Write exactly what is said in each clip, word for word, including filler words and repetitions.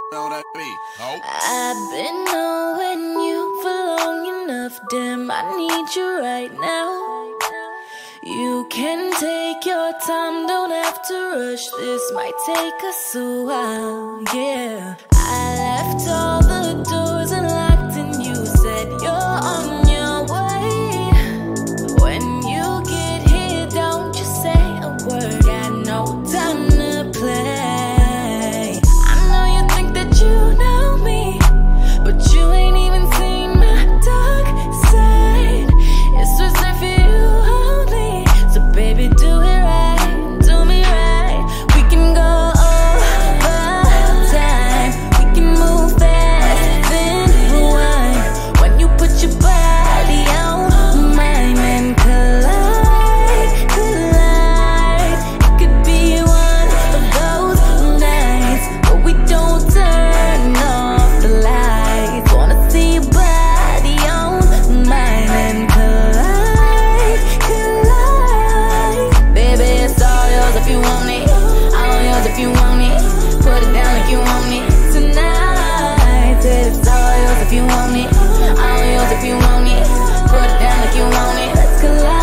Know that be. Oh. I've been knowing you for long enough, damn, I need you right now. You can take your time, don't have to rush, this might take us a while, yeah. I left all the doors unlocked and you said you're on your way. When you get here, don't you say a word, got no time to play. I know you think that you know me, but you ain't even seen my dark side. It's reserved for you only, so baby do it right, do me right. We can go over time, we can move fast, then rewind. When you put your body on mine and collide, collide. It could be one of those nights where we don't turn off the lights. Wanna see your body on mine and collide, collide. Baby, it's all yours if you want it, all yours if you want it. Put it down if you want it tonight. Said it's all yours if you want it, all yours if you want it. Put it down if you want it, let's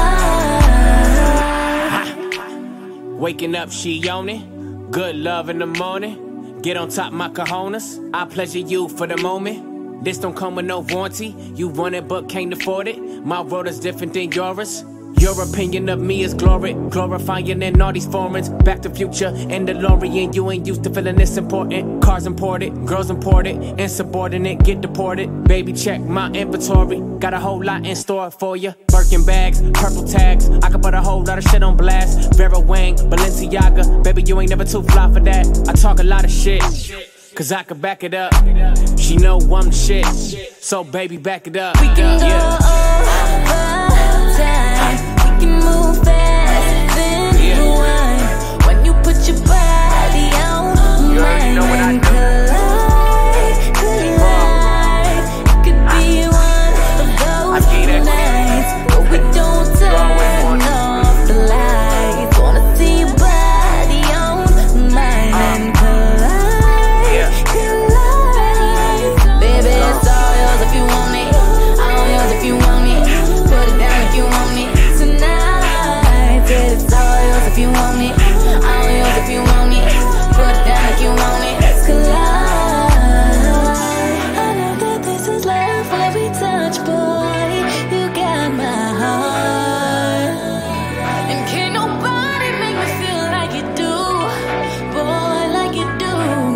collide. Waking up, she on it. Good love in the morning. Get on top, my cojones. I pleasure you for the moment. This don't come with no warranty. You want it but can't afford it. My world is different than yours. Your opinion of me is glory, glorifying in all these foreigns. Back to future and DeLorean. You ain't used to feeling this important. Cars imported, girls imported, insubordinate, get deported. Baby, check my inventory. Got a whole lot in store for you. Birkin bags, purple tags. I can put a whole lot of shit on blast. Vera Wang, Balenciaga. Baby, you ain't never too fly for that. I talk a lot of shit, cause I can back it up. She know I'm the shit, so baby, back it up. We can go yeah. over time, we can move fast, then rewind. When you put your body on mine and collide, collide. It could be one of those nights where we don't turn off the lights. Wanna see your body on mine and collide, collide. Baby, it's all yours if you want it, all yours if you want it. Put it down if you want it tonight. Said it's all yours if you want it, all yours if you want it. Put it down if you want it, let's collide. I know that this is love when we touch, boy. You got my heart, and can't nobody make me feel like you do, boy, like you do.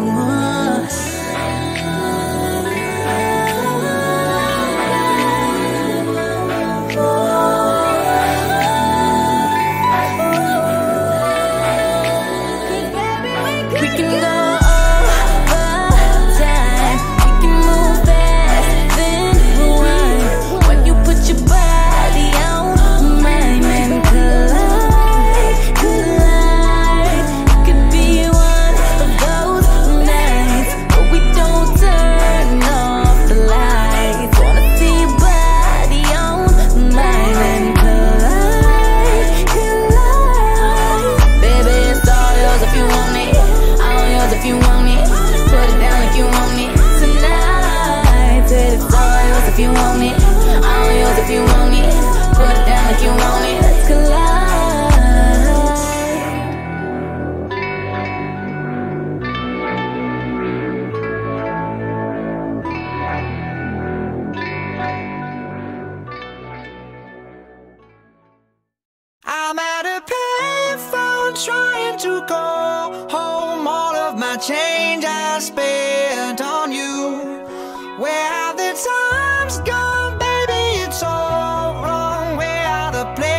We can go over time, we can move fast, then rewind. When you put your body on mine and collide, collide. It could be one of those nights where we don't turn off the lights. Wanna see your body on mine and collide, collide. Baby, it's all yours if you want it, all yours if you want it. Put it down if you want it tonight. Said it's all yours if you want it, all yours if you want it. Put it down if you want it, let's collide. I'm at a payphone trying to call home. All of my change I spent on you. Where have the times gone, baby? It's all wrong. Where are the places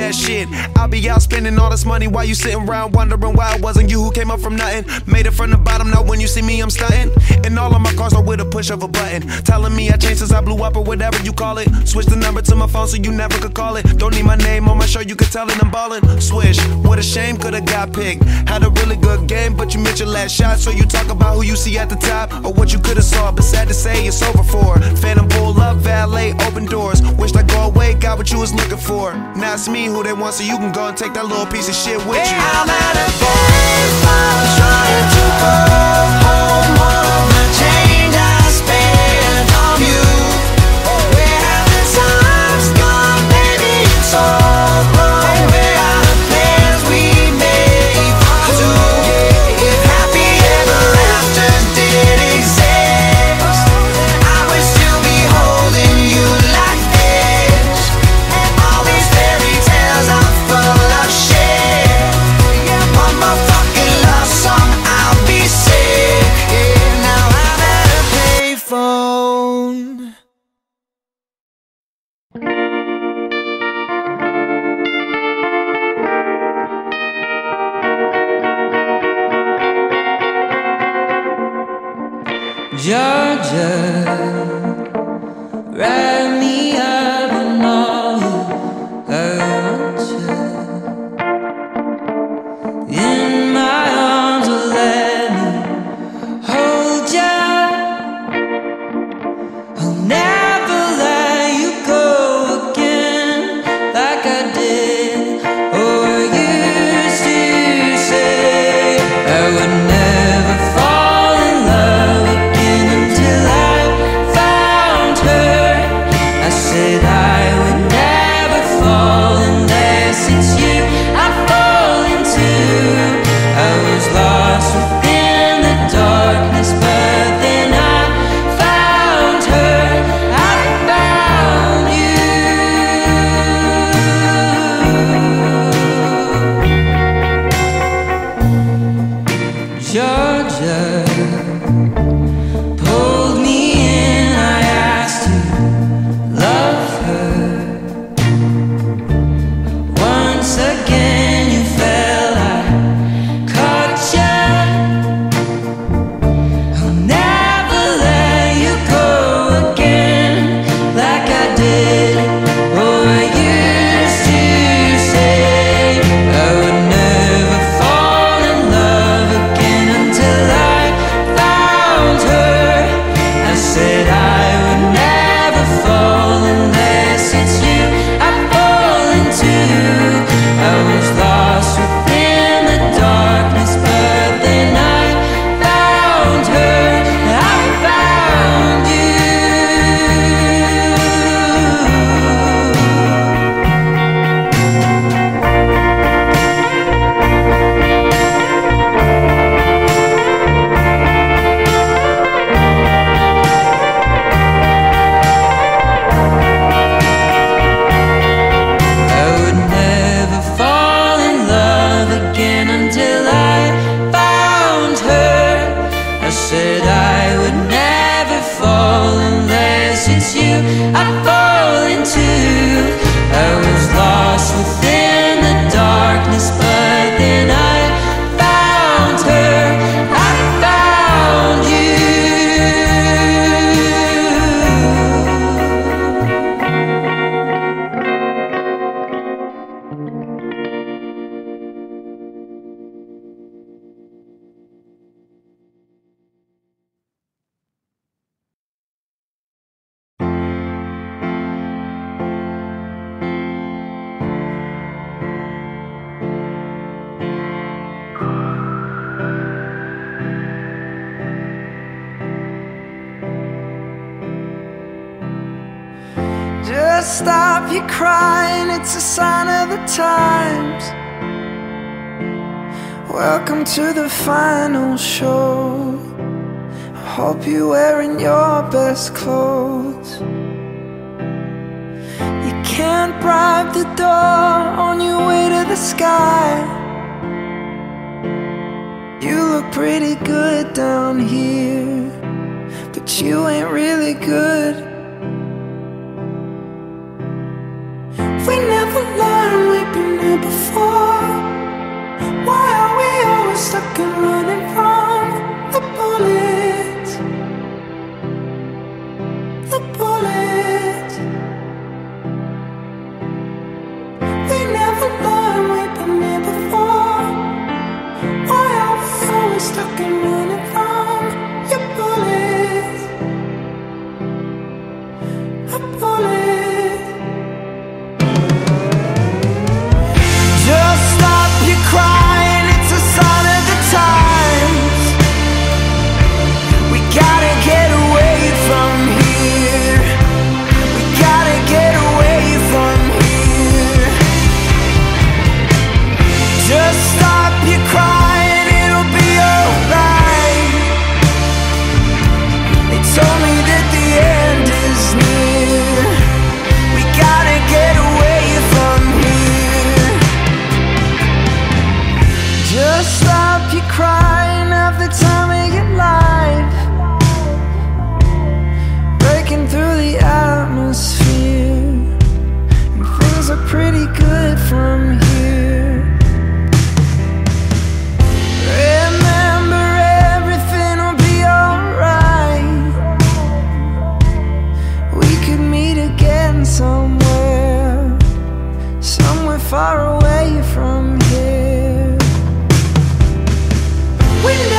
that shit. I'll be out spending all this money while you sitting around wondering why it wasn't you who came up from nothing. Made it from the bottom, now when you see me I'm stunting. And all of my cars are with a push of a button, telling me I changed since I blew up or whatever you call it. Switch the number to my phone so you never could call it. Don't need my name on my show, you can tell it I'm ballin'. Swish, what a shame, could've got picked. Had a really good game, but you missed your last shot. So you talk about who you see at the top or what you could've saw, but sad to say it's over for. Phantom pull up, valet, open doors. Wished I go away, got what you was looking for. Now it's me who they want, so you can go and take that little piece of shit with you. I'm at a payphone trying to go home. All of my change I spent on you. Where have the times gone, baby? It's all wrong. Where are the plans we made for two? If happy ever after did exist, I would still be holding you like this. All these fairy tales are full of shit. One more fucking love song, I'll be sick. Now I'm at a payphone. Georgia, wrap me up in all you hurt you. In my arms, oh, let me hold ya. I'll never let you go again like I did or used to say. I would never fall in love again until I found her. I said I would never fall unless it's you I fall into. I was lost within the darkness, but then I found her. I found you. Georgia pulled me in, I asked to love her. Once again you fell, I caught ya. I'll never let you go again like I did or used to say. I would never fall in love again until I found her. I said I would never fall unless it's you I fall into. I was lost within the darkness, but then I found her. I found you. I would never fall in love again until I found her. I said I would never fall unless it's you I fall into. I was lost within the darkness, but then I found her. I found you. Just stop your crying, it's a sign of the times. Welcome to the final show. I hope you're wearing your best clothes. You can't bribe the door on your way to the sky. You look pretty good down here, but you ain't really good. We never learned, we've been somewhere far away from here. We